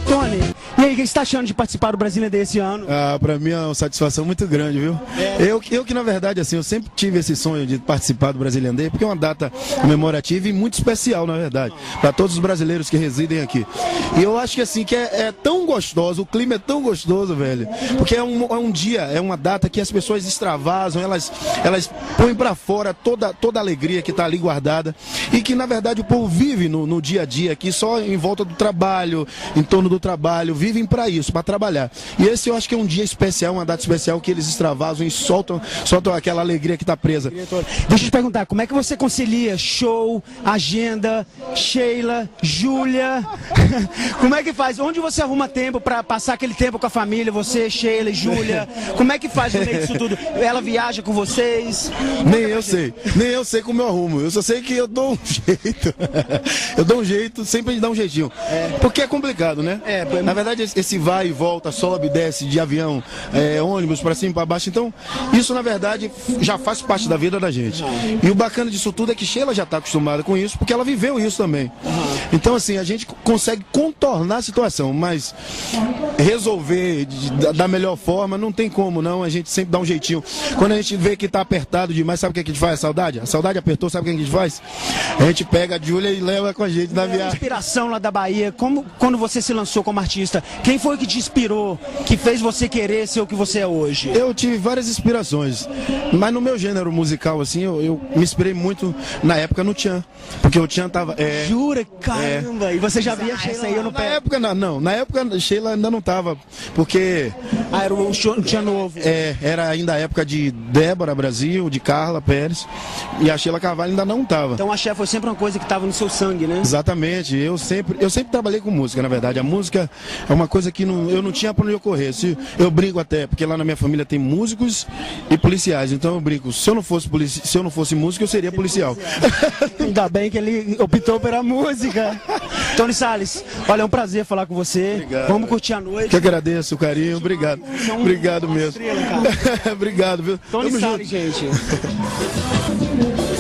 Tony, e aí, o que você está achando de participar do Brasília Day esse ano? Pra mim é uma satisfação muito grande, viu? Eu que na verdade, assim, eu sempre tive esse sonho de participar do Brasília Day, porque é uma data comemorativa e muito especial, na verdade, para todos os brasileiros que residem aqui. E eu acho que assim, que é tão gostoso, o clima é tão gostoso, velho, porque é um dia, é uma data que as pessoas extravasam, elas põem pra fora toda a alegria que tá ali guardada, e que na verdade o povo vive no dia a dia aqui, só em volta do trabalho, em torno do trabalho, vivem para isso, para trabalhar. E esse eu acho que é um dia especial, uma data especial que eles extravasam e soltam aquela alegria que tá presa. Deixa eu te perguntar, como é que você concilia show, agenda, Sheila, Júlia? Como é que faz? Onde você arruma tempo para passar aquele tempo com a família, você, Sheila e Júlia? Como é que faz no meio disso tudo? Ela viaja com vocês? Nem eu sei como eu arrumo. Eu só sei que eu dou um jeito. Eu dou um jeito, sempre dá um jeitinho. Porque é complicado, né? Na verdade, esse vai e volta, sobe, desce de avião, ônibus para cima e para baixo. Então, isso na verdade já faz parte da vida da gente. E o bacana disso tudo é que Sheila já está acostumada com isso, porque ela viveu isso também. Então, assim, a gente consegue contornar a situação, mas resolver da melhor forma não tem como, não. A gente sempre dá um jeitinho. Quando a gente vê que está apertado demais, sabe o que a gente faz? A saudade? A saudade apertou, sabe o que a gente faz? A gente pega a Júlia e leva com a gente na viagem. Inspiração lá da Bahia, quando você se lançou como artista, quem foi que te inspirou, que fez você querer ser o que você é hoje? Eu tive várias inspirações, mas no meu gênero musical, assim, eu me inspirei muito na época no Tchan, porque o Tchan tava... Jura? Caramba! E você já via a Sheila aí no pé? Na época, não, na época a Sheila ainda não tava, porque... era o Tchan novo. Era ainda a época de Débora Brasil, de Carla Pérez, e a Sheila Carvalho ainda não tava. Então a axé foi sempre uma coisa que estava no seu sangue, né? Exatamente, eu sempre trabalhei com música, na verdade. A música é uma coisa que eu não tinha para onde ocorrer. Eu brinco até, porque lá na minha família tem músicos e policiais, então eu brinco, se eu não fosse músico, eu seria policial. Ainda bem que ele optou pela música. Tony Salles, olha, é um prazer falar com você. Obrigado. Vamos curtir a noite. Que agradeço o carinho, obrigado. Obrigado mesmo. Estrela, cara. Obrigado, viu? Tony Tamo Salles, junto. gente.